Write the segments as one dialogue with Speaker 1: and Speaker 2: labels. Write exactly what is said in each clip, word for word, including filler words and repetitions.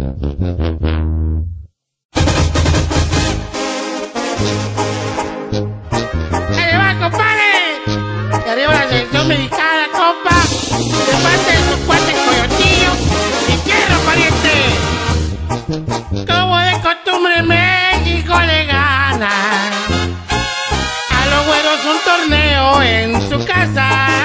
Speaker 1: ¡Ahí va, compadre! Y arriba la selección mexicana, compa. De parte de su cuate Coyotillo y Fierro, pariente. Como de costumbre, México le gana a los güeros un torneo en su casa.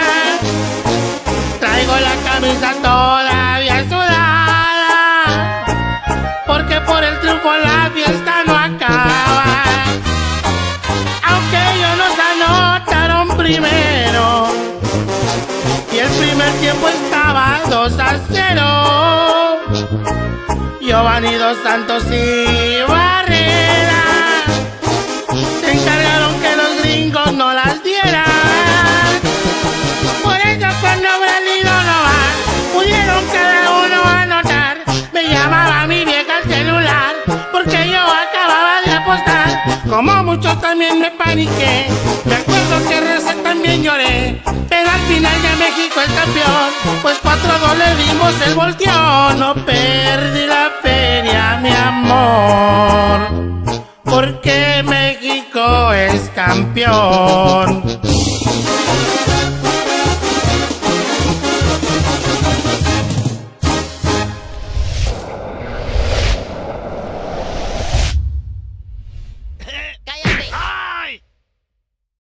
Speaker 1: Traigo la camisa todavía sudada, porque por el triunfo la fiesta no acaba. Aunque ellos nos anotaron primero y el primer tiempo estaba dos a cero. Giovanni Dos Santos y Barrera se encargaron que los gringos no las dieran. Por eso cuando Brasil no va, pudieron cada uno anotar. Me llamaba mi vieja al celular porque yo acababa de apostar. Como muchos también me paniqué, me acuerdo que recé, también lloré, pero al final ya México es campeón, pues cuatro dos le dimos, el volteó. No perdí la feria, mi amor, porque México es campeón.